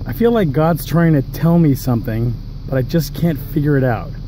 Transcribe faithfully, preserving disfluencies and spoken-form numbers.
I feel like God's trying to tell me something, but I just can't figure it out.